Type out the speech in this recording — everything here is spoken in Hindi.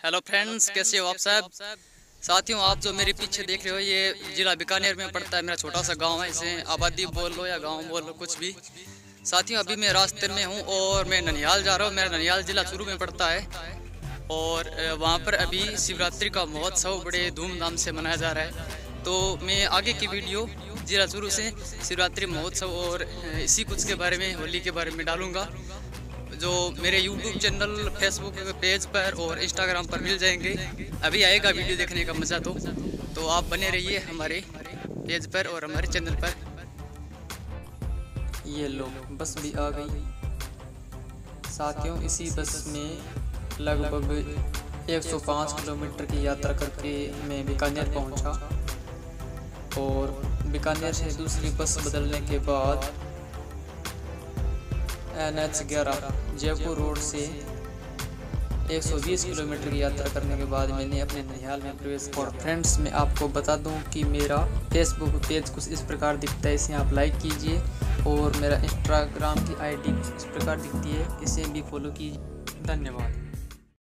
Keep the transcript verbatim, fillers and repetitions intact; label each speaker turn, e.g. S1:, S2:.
S1: हेलो फ्रेंड्स, कैसे हो आप सब साथियों। आप जो मेरे पीछे देख रहे हो ये जिला बीकानेर में पड़ता है। मेरा छोटा सा गांव है, इसे आबादी बोल लो या गांव बोल लो कुछ भी। साथियों अभी मैं रास्ते में हूं और मैं ननिहाल जा रहा हूं। मेरा ननिहाल जिला चूरू में पड़ता है और वहां पर अभी शिवरात्रि का महोत्सव बड़े धूमधाम से मनाया जा रहा है। तो मैं आगे की वीडियो जिला चूरू से शिवरात्रि महोत्सव और इसी कुछ के बारे में, होली के बारे में डालूंगा, जो मेरे यूट्यूब चैनल, फेसबुक पेज पर और इंस्टाग्राम पर मिल जाएंगे। अभी आएगा वीडियो देखने का मज़ा। तो तो आप बने रहिए हमारे पेज पर और हमारे चैनल पर। ये लो, बस भी आ गई साथियों। इसी बस में लगभग एक सौ पाँच किलोमीटर की यात्रा करके मैं बीकानेर पहुंचा और बीकानेर से दूसरी बस बदलने के बाद एन एच ग्यारह जयपुर रोड से एक सौ बीस किलोमीटर की यात्रा करने के बाद मैंने अपने ननिहाल में प्रवेश किया। और फ्रेंड्स, मैं आपको बता दूं कि मेरा फेसबुक पेज कुछ इस प्रकार दिखता है, इसे आप लाइक कीजिए। और मेरा इंस्टाग्राम की आईडी कुछ इस प्रकार दिखती है, इसे भी फॉलो कीजिए। धन्यवाद।